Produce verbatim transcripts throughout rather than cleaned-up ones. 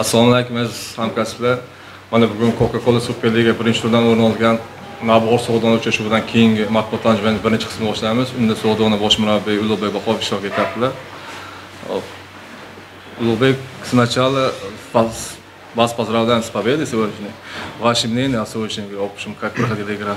Assalomu alaykum aziz hamkasblar. Mana bugun Coca-Cola Superliga birinchi turdan o'rin olgan Navbahor savdo uchrashuvidan keyingi matbuot anjumanining birinchi qismini boshlaymiz. Unda savdoni bosh murabbiy Ulug'bek Bahoyev ishtirok etadilar. Ulug'bek, сначала вас, вас поздравляем с победой сегодняшней. Ваше мнение о сегодняшнем, в общем, как проходила игра?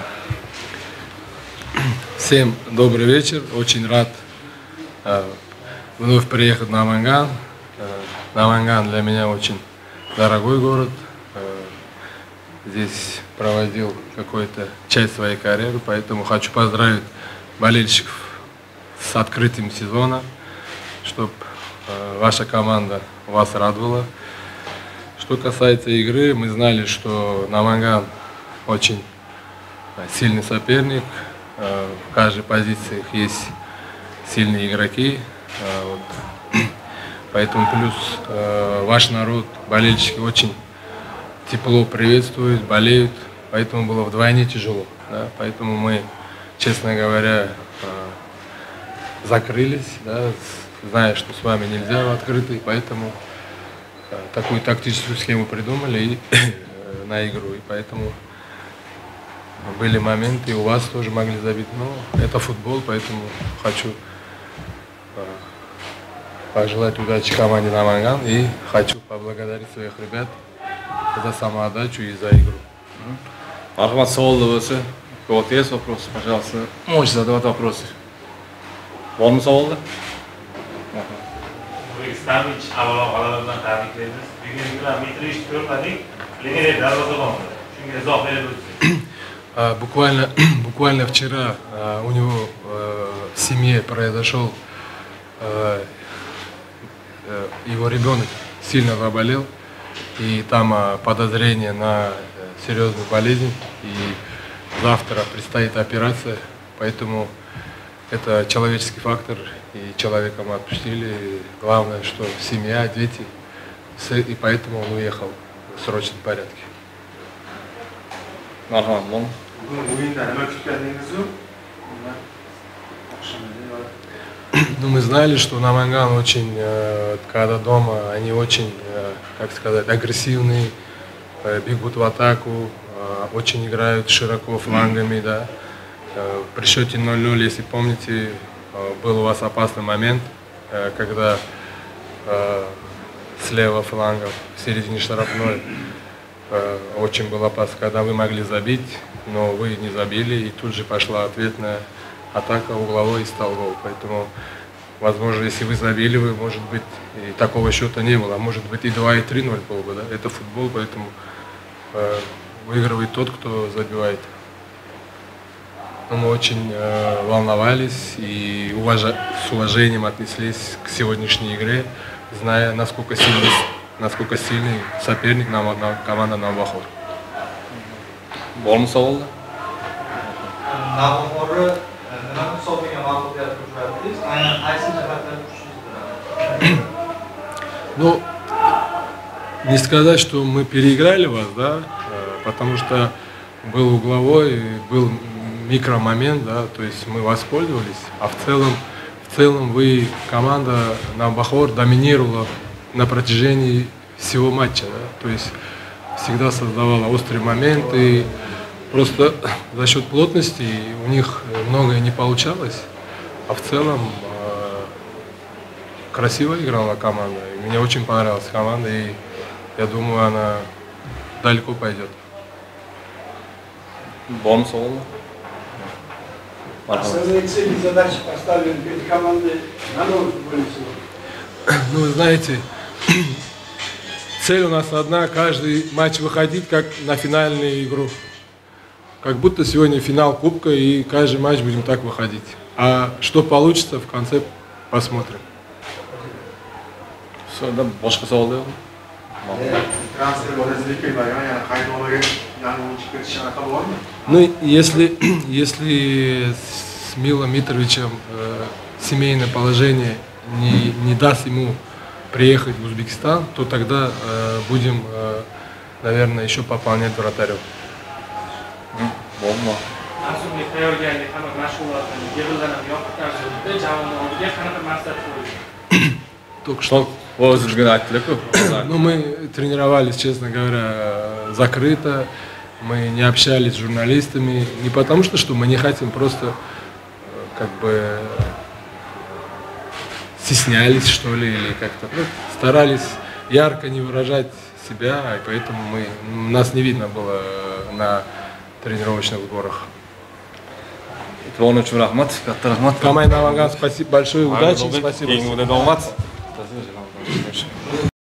Всем добрый вечер. Очень рад э, вновь приехать на Наманган. Э, Наманган для меня очень дорогой город. Э, здесь проводил какую-то часть своей карьеры, поэтому хочу поздравить болельщиков с открытием сезона, чтобы э, ваша команда вас радовала. Что касается игры, мы знали, что Наманган очень сильный соперник. В каждой позиции есть сильные игроки. Вот. Поэтому плюс ваш народ, болельщики очень тепло приветствуют, болеют. Поэтому было вдвойне тяжело. Да? Поэтому мы, честно говоря, закрылись, да, зная, что с вами нельзя в открытый. Поэтому такую тактическую схему придумали и, на игру. И поэтому были моменты, и у вас тоже могли забить. Но это футбол, поэтому хочу пожелать удачи команде Наманган и хочу поблагодарить своих ребят за самоотдачу и за игру. Мархамат Сауловцы, у кого есть вопросы, пожалуйста, можете задавать вопросы. Var mı Saul'da? O'zbekiston uch avvalo g'alabadan tabriklaymiz. Bugun bilan Mitrovichni ko'rmadik, lekin darvozabon. Shunga izoh berib o'tsangiz. Буквально, буквально вчера а, у него а, в семье произошел, а, а, его ребенок сильно заболел, и там а, подозрение на серьезную болезнь, и завтра предстоит операция, поэтому это человеческий фактор, и человека мы отпустили. Главное, что семья, дети, и поэтому он уехал в срочном порядке. Marhamat, bon. Ну, мы знали, что Наманган очень, э, когда дома, они очень, э, как сказать, агрессивные, э, бегут в атаку, э, очень играют широко флангами, да. Э, при счете ноль ноль, если помните, э, был у вас опасный момент, э, когда э, слева фланга, в середине штрафной, э, очень был опасно, когда вы могли забить, но вы не забили, и тут же пошла ответная атака угловой и стал гол. Поэтому, возможно, если вы забили, вы, может быть, и такого счета не было, а может быть и два, и три ноль было бы, да? Это футбол, поэтому э, выигрывает тот, кто забивает. Но мы очень э, волновались и уважа... с уважением отнеслись к сегодняшней игре, зная, насколько сильный, насколько сильный соперник нам, на, команда Navbahor. Var mı Saul'da? Navbahor'u nima hisobiga mag'lubiyat uchratdingiz? Aynan qaysi jihatdan kuchsiz? Ну, не сказать, что мы переиграли вас, да, потому что был угловой, был микромомент, да, то есть мы воспользовались, а в целом, в целом вы, команда Navbahor доминировала на протяжении всего матча, да, то есть всегда создавала острые моменты, просто за счет плотности у них многое не получалось, а в целом э, красиво играла команда, и мне очень понравилась команда, и я думаю, она далеко пойдет. Var mı Saul'da? Основные цели и задачи поставлены перед командой на новом футбольном сезоне. Ну, вы знаете, цель у нас одна, каждый матч выходить как на финальную игру. Как будто сегодня финал Кубка, и каждый матч будем так выходить. А что получится, в конце посмотрим. Sonra boshqa savol yo'qmi? Transfer bo'lasizlik kelmagan, yana qaydnomaga yangi o'yinchi kiritish anaqa bormi? Ну, если, если с Милом Митровичем э, семейное положение не, не даст ему приехать в Узбекистан, то тогда э, будем, э, наверное, еще пополнять вратарев. Bo'lma. Mansublik tayyorgarlik hamda mashg'ulotlarni yig'ildan ham yoqib tarzida jamoani oldiga qanaqa maqsad qo'yilgan? только что. Вот o'zizga aytdilar-ku. Ну, мы тренировались, честно говоря, закрыто. Мы не общались с журналистами. Не потому что, что мы не хотим, просто как бы стеснялись, что ли, или как-то ну, старались ярко не выражать себя, и поэтому мы, нас не видно было на тренировочных сборах. E'tiboringiz uchun rahmat, katta rahmat. Камай Наванган, спасибо большое, удачи, спасибо. Keyingi davom